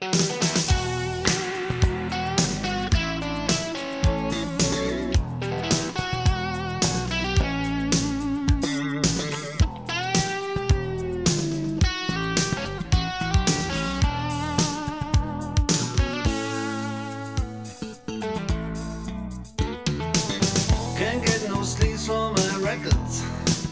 Can't get no sleeves for my records,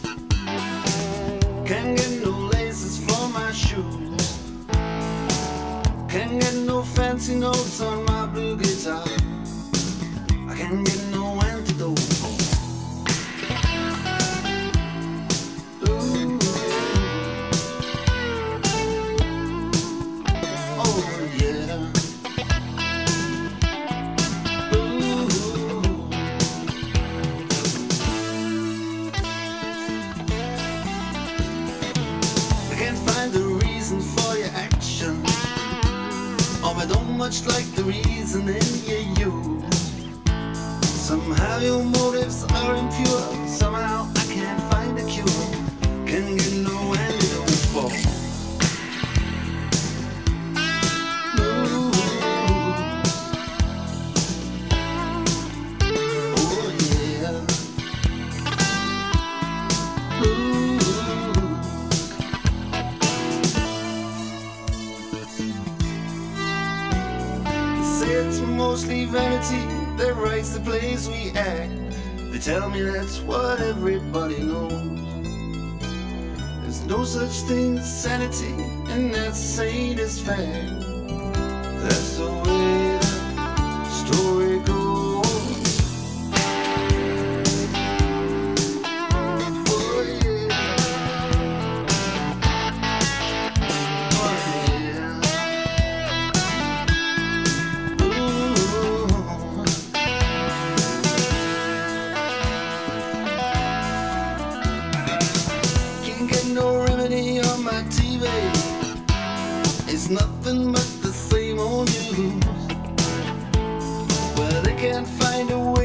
can't get no laces for my shoes, can't get no fancy notes on my blue guitar, I can't get no antidote for ooh. Oh yeah. For your action, or I don't much like the reasoning you use. Somehow your motives are impure, somehow I can't find a cure, can't get no antidote for blues. Oh yeah. Blues. It's mostly vanity that writes the plays we act. They tell me that's what everybody knows. There's no such thing as sanity, and that sadist fact. That's the way the story goes. Oh yeah. Oh yeah. No remedy on my TV, it's nothing but the same old news. Well, they can't find a way